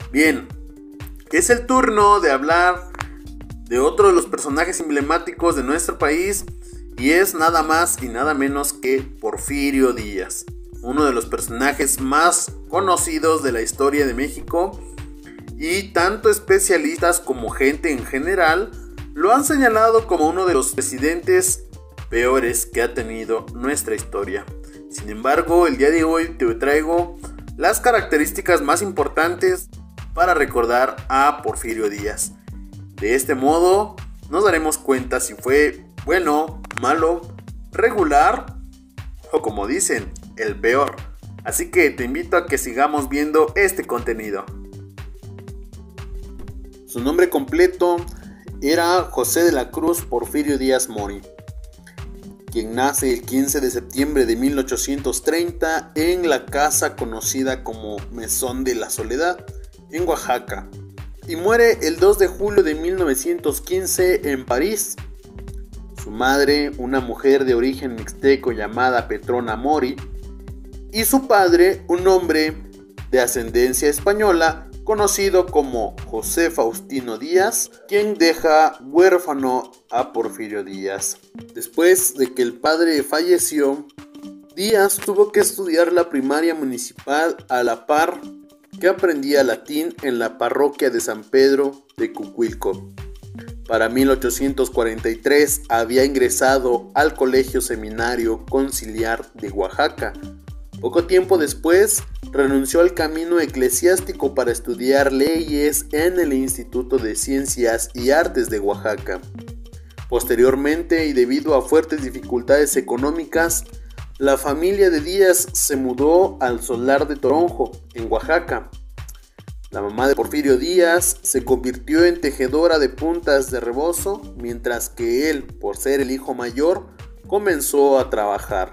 Bien, es el turno de hablar de otro de los personajes emblemáticos de nuestro país y es nada más y nada menos que Porfirio Díaz, uno de los personajes más conocidos de la historia de México, y tanto especialistas como gente en general lo han señalado como uno de los presidentes peores que ha tenido nuestra historia. Sin embargo, el día de hoy te traigo las características más importantes para recordar a Porfirio Díaz. De este modo nos daremos cuenta si fue bueno, malo, regular o, como dicen, el peor. Así que te invito a que sigamos viendo este contenido. Su nombre completo era José de la Cruz Porfirio Díaz Mori, quien nace el 15 de septiembre de 1830 en la casa conocida como Mesón de la Soledad, en Oaxaca, y muere el 2 de julio de 1915 en París. Su madre, una mujer de origen mixteco llamada Petrona Mori, y su padre, un hombre de ascendencia española conocido como José Faustino Díaz, quien deja huérfano a Porfirio Díaz. Después de que el padre falleció, Díaz tuvo que estudiar la primaria municipal a la par que aprendía latín en la parroquia de San Pedro de Cucuilco. Para 1843 había ingresado al Colegio Seminario Conciliar de Oaxaca. Poco tiempo después renunció al camino eclesiástico para estudiar leyes en el Instituto de Ciencias y Artes de Oaxaca. Posteriormente, y debido a fuertes dificultades económicas, la familia de Díaz se mudó al Solar de Toronjo, en Oaxaca. La mamá de Porfirio Díaz se convirtió en tejedora de puntas de rebozo, mientras que él, por ser el hijo mayor, comenzó a trabajar.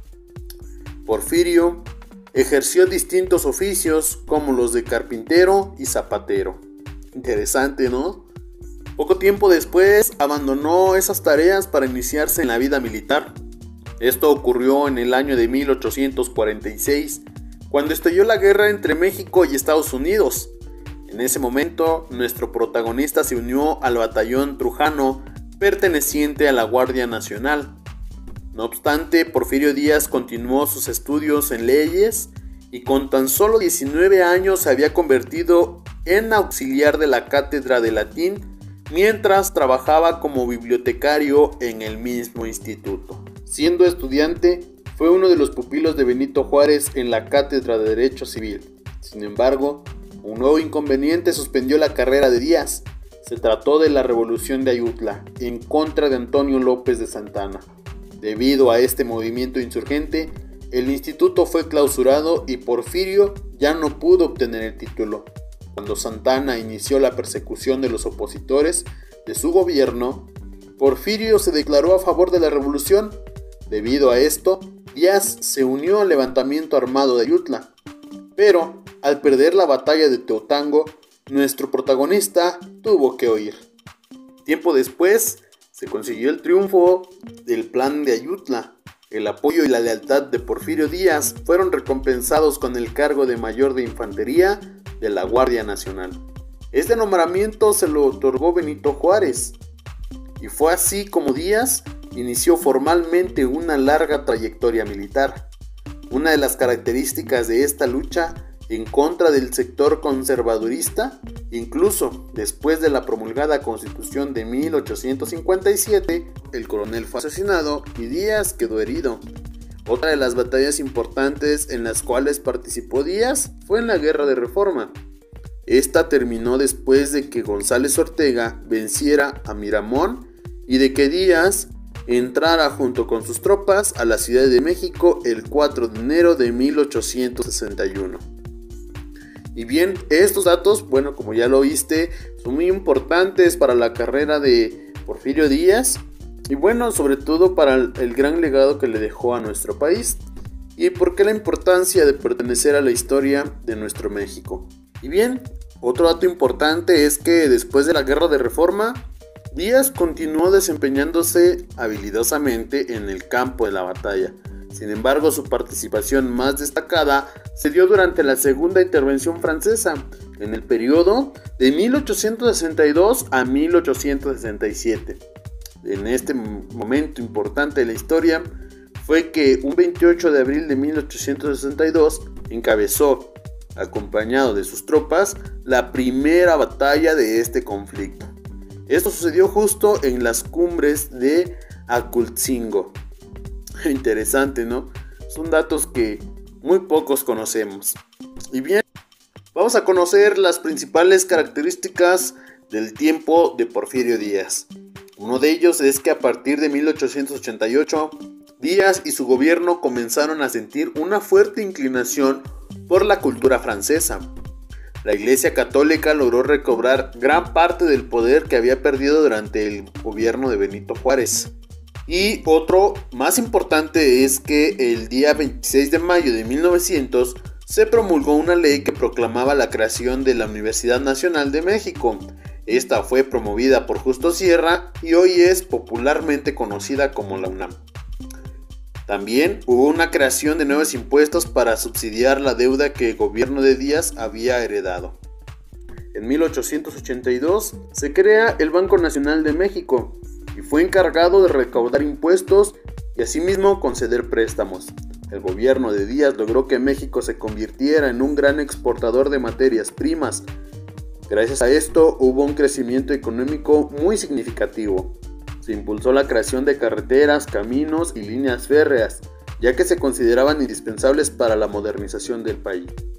Porfirio ejerció distintos oficios como los de carpintero y zapatero. Interesante, ¿no? Poco tiempo después abandonó esas tareas para iniciarse en la vida militar. Esto ocurrió en el año de 1846, cuando estalló la guerra entre México y Estados Unidos. En ese momento, nuestro protagonista se unió al batallón Trujano, perteneciente a la Guardia Nacional. No obstante, Porfirio Díaz continuó sus estudios en leyes y con tan solo 19 años se había convertido en auxiliar de la cátedra de latín, mientras trabajaba como bibliotecario en el mismo instituto. Siendo estudiante, fue uno de los pupilos de Benito Juárez en la cátedra de Derecho Civil. Sin embargo, un nuevo inconveniente suspendió la carrera de Díaz. Se trató de la Revolución de Ayutla, en contra de Antonio López de Santana. Debido a este movimiento insurgente, el instituto fue clausurado y Porfirio ya no pudo obtener el título. Cuando Santana inició la persecución de los opositores de su gobierno, Porfirio se declaró a favor de la revolución. Debido a esto, Díaz se unió al levantamiento armado de Ayutla. Pero, al perder la batalla de Teotango, nuestro protagonista tuvo que huir. Tiempo después, se consiguió el triunfo del Plan de Ayutla. El apoyo y la lealtad de Porfirio Díaz fueron recompensados con el cargo de mayor de infantería de la Guardia Nacional. Este nombramiento se lo otorgó Benito Juárez, y fue así como Díaz inició formalmente una larga trayectoria militar. Una de las características de esta lucha en contra del sector conservadorista, incluso después de la promulgada Constitución de 1857, el coronel fue asesinado y Díaz quedó herido. Otra de las batallas importantes en las cuales participó Díaz fue en la Guerra de Reforma. Esta terminó después de que González Ortega venciera a Miramón y de que Díaz entrara junto con sus tropas a la Ciudad de México el 4 de enero de 1861. Y bien, estos datos, bueno, como ya lo viste, son muy importantes para la carrera de Porfirio Díaz y bueno, sobre todo para el gran legado que le dejó a nuestro país y por qué la importancia de pertenecer a la historia de nuestro México. Y bien, otro dato importante es que después de la Guerra de Reforma, Díaz continuó desempeñándose habilidosamente en el campo de la batalla. Sin embargo, su participación más destacada se dio durante la Segunda Intervención Francesa, en el periodo de 1862 a 1867. En este momento importante de la historia fue que un 28 de abril de 1862 encabezó, acompañado de sus tropas, la primera batalla de este conflicto. Esto sucedió justo en las cumbres de Acultzingo. Interesante, ¿no? Son datos que muy pocos conocemos. Y bien, vamos a conocer las principales características del tiempo de Porfirio Díaz. Uno de ellos es que a partir de 1888, Díaz y su gobierno comenzaron a sentir una fuerte inclinación por la cultura francesa. La Iglesia Católica logró recobrar gran parte del poder que había perdido durante el gobierno de Benito Juárez. Y otro más importante es que el día 26 de mayo de 1900 se promulgó una ley que proclamaba la creación de la Universidad Nacional de México. Esta fue promovida por Justo Sierra y hoy es popularmente conocida como la UNAM. También hubo una creación de nuevos impuestos para subsidiar la deuda que el gobierno de Díaz había heredado. En 1882 se crea el Banco Nacional de México y fue encargado de recaudar impuestos y asimismo conceder préstamos. El gobierno de Díaz logró que México se convirtiera en un gran exportador de materias primas. Gracias a esto hubo un crecimiento económico muy significativo. Se impulsó la creación de carreteras, caminos y líneas férreas, ya que se consideraban indispensables para la modernización del país.